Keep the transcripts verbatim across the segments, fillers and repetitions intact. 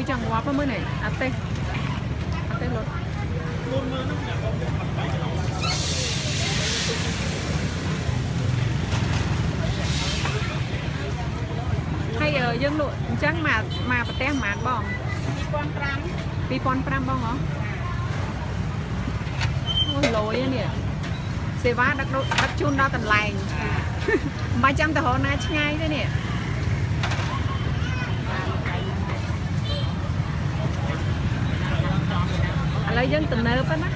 chẳng quá bao mới này à tê à tê luôn hay ở dân lụa chẳng mà mà bật té mát bong pi pon pram bong hả lối nè xe vá đặt đặt chun đo tận lành ba trăm tờ hồ na ngay thế nè lấy dân từng nơi á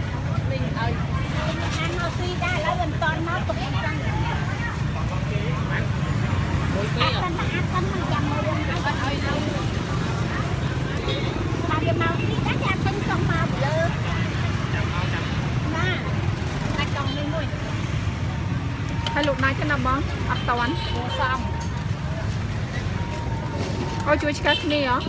hay lụt này cái nào bóng ập tàu anh xong ôi chui cách này hả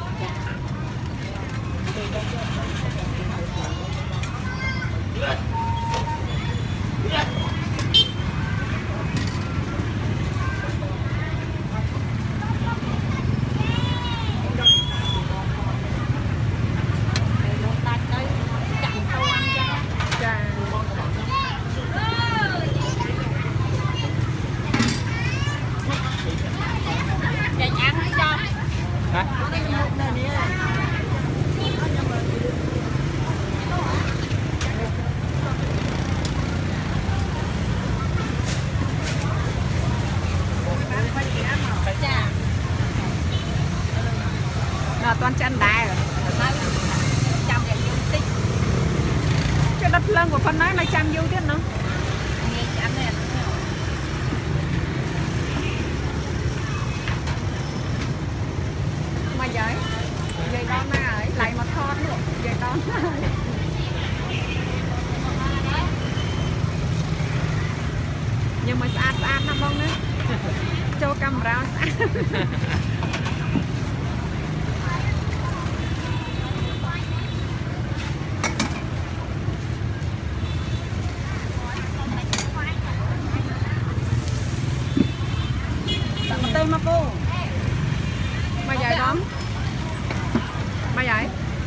toàn chân đài rồi cho đất lân của con nói là trăm vô tiết nữa mà giấy giấy đó na ấy lại mà thon luôn giấy đó nhưng mà sát sát nó bông đấy cho camera sát mà cô mà dài lắm mà dài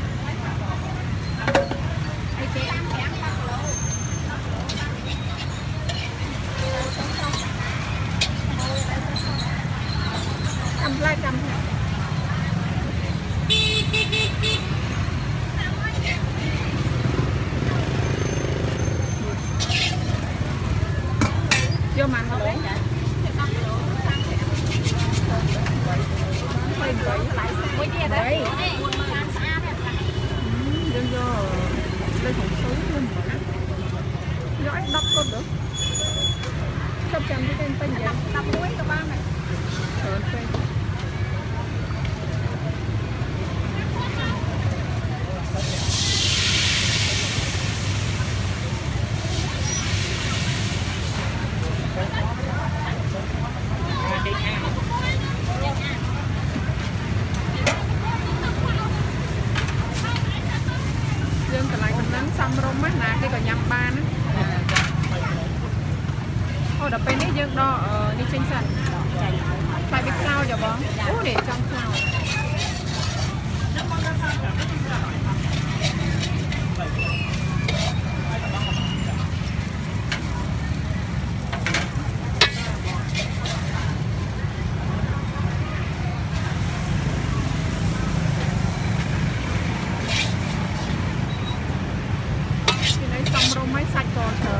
cầm lại cầm vô mặn không đấy mấy kia đấy dân do đây không xấu luôn do anh đọc con được sắp chăm cái tên tên gì đọc muối các bạn này xăm rôm mắt nè cái còn nhầm ba nữa ô đập bên đấy dương đo ở đi trên sân phải biết sao giờ bóng ô để trong sao máy sạch còn thở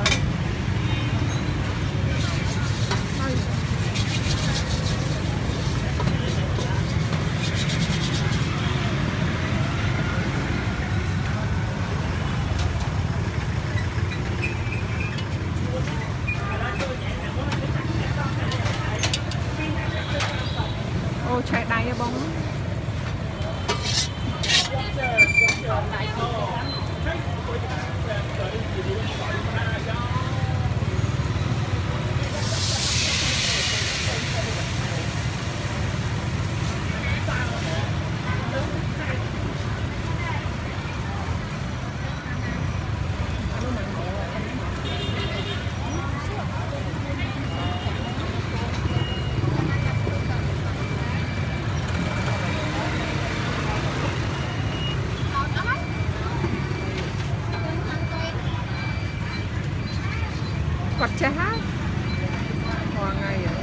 Cọt chá hoa ngay rồi.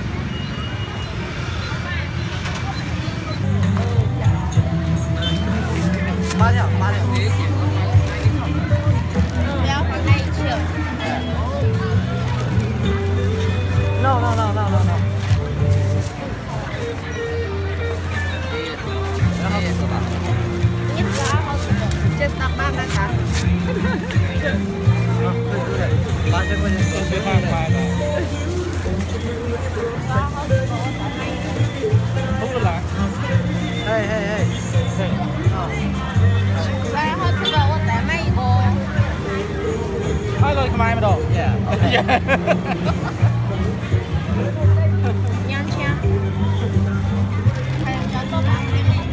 Bao nhiêu? Bao nhiêu? Béo khoảng hai triệu. No, no, no, no, no, no. Nhất giá hơn rồi. Chết tạm ban đã cả. Bao nhiêu? Bao nhiêu? Không được lại. Hey, hey, hey. Giá hơn rồi cóតែmấy ô. Hai lời Khmer mà đồ. Yeah. Okay. Nhanh chưa? Hay là cho tôi làm cái này.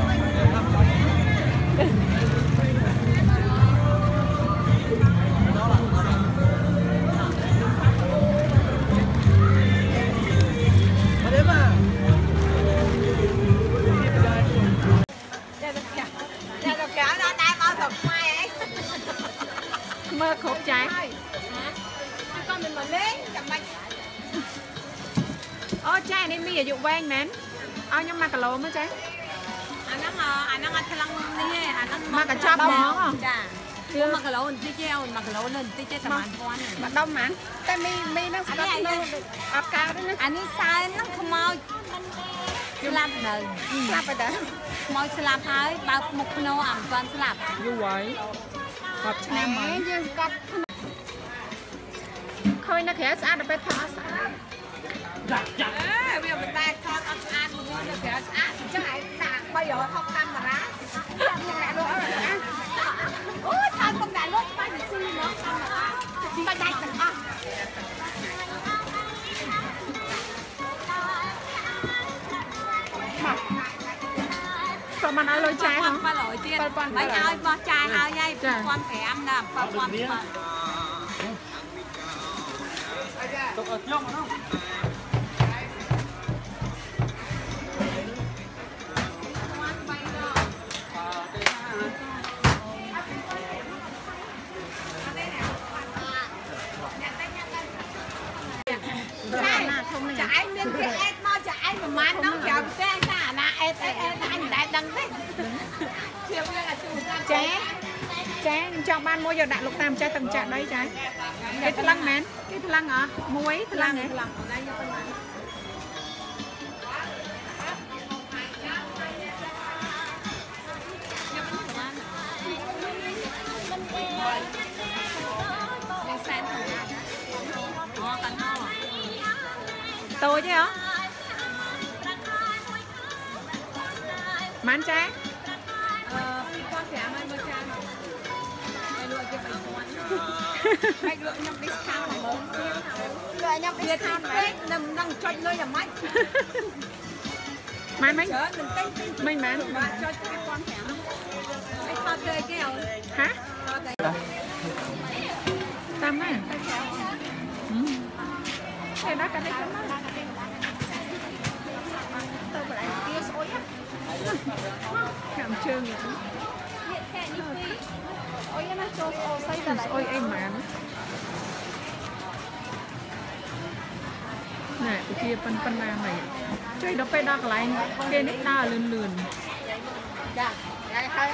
Mơ khổ trái. Con mình mà lên chẳng bạch. Ô trái này mi ở dụng vang nén. Ô nhưng mà cả lố mới trái. Anh đang anh đang ăn thằng đi anh đang Mà cả chop món không? Dạ. Cô mà cái lỗ tí treo mà cái lỗ lên tí treo tầm ăn con này. Mà đông mà. Tại mi mi nó sắp nó áp cao đấy nè. Anh ấy sai nó không mau. Slap đời. Slap rồi đó. Mau slap hơi bao một nô ẩm toàn slap. Như vậy. Cọp chá mới. Khôi nó khẽ xa được phải thọ xa. Ê, bây giờ mình ta cho ăn ăn một nô nó khẽ xa. Chứ hãy tặng bây giờ không camera. Không lại luôn rồi. Ôi, sao không lại luôn cho mình xin nữa. Xin ba đạch được không? Còn mình ăn lôi chai không? Ba lỗi tiên. Bánh ơi, bó chai hơi nhây. Con phải ăn nè. Con con con. Tục ở trong không? Chạy miên cái ép mau chạy mà man nó chờ cái anh ta là ép ép ép anh đã đăng thế. Chiều nay là chủ Trái. Trái cho ban mua giờ đại lục tam trái từng trạng đấy trái. Cái thằng lăng mến. Cái thằng lăng hả? Muối thằng lăng này. Tôi chứ hả? Mán trái. Ờ, con sẽ ăn bơ chan. Đây lụa cái bánh con. Bánh lụa nhâm discount này bớm. Lụa nhâm discount này. Nằm nằm cho nơi nhà máy. Mán mấy? Chớ, đừng tinh tinh. Mấy mán? Mà cho cái con thẻ nó. Cái con tươi kêu. Hả? Tam á? Ừ. Cái đó cái đấy cái đó. Tôi phải lại kia xôi á. Cảm trương vậy. Ôi nó cho xôi xây ra lại. Ôi em mán. Nè, cái kia phân phân nam này. Chơi đó phải đo cái lại. Cái nít đo lươn lươn. Dạ. Đây hơi.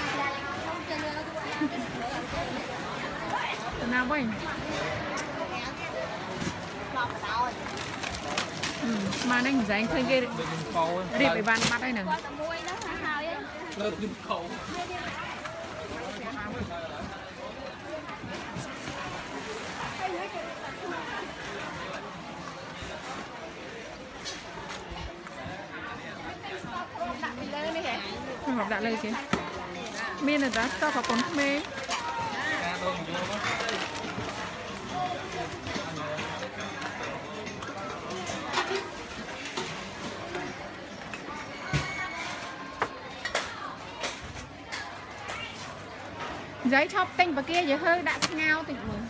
Nào vậy? Ừ, mà anh dành thấy ghê đấy. Đi phải bàn bắt đây nè. Không học đã lời chứ. Miên là đó, tao có con mê. Giấy shopping và kia giờ hơi đã ngao thì rồi.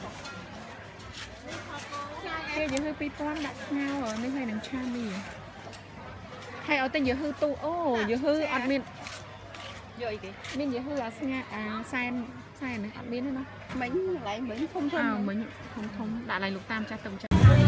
Kia giờ hơi pitón đã ngao ở nơi này đằng cha đi. Hay ở tên giờ hư tu ô giờ hư admin Vô kì. Mình chỉ hư là nghe à sen sen này ăn biến nữa nó. Mình lại mình không thân. À mình không không đã lại lục tam cha tổng cha.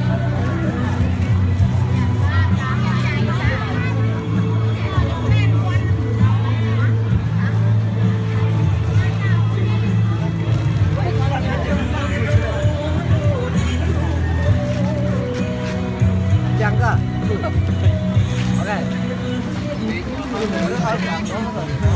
Chăng cơ. Ok.